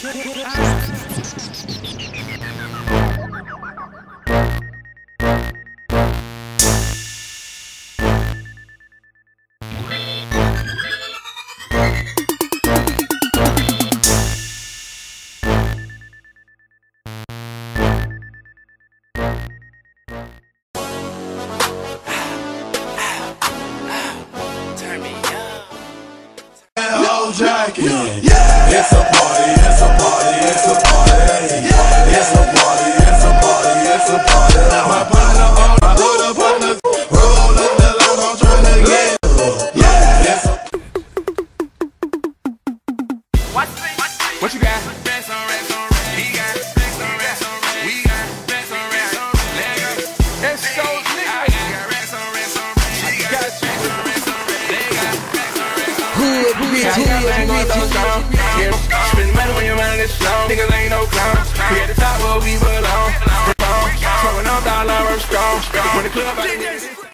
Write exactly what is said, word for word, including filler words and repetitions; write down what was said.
Jacket. Yeah. It's a party, it's a party, it's a party. Yeah. It's a party, it's a party, it's a party. My partner on the put up on the roll up the line, I'm trying to get up. Yeah. It's a what you got? Racks on racks on racks. He got racks on racks on racks. We got racks on racks on racks. It's so lit. I got racks on racks on racks. She got racks on racks on racks. They got racks on racks on racks. Hood, bitch, hood, bitch. Spend money when your mind is slow. Niggas ain't no clowns. We at the top where we belong. Throwing up dollar strong. When the club out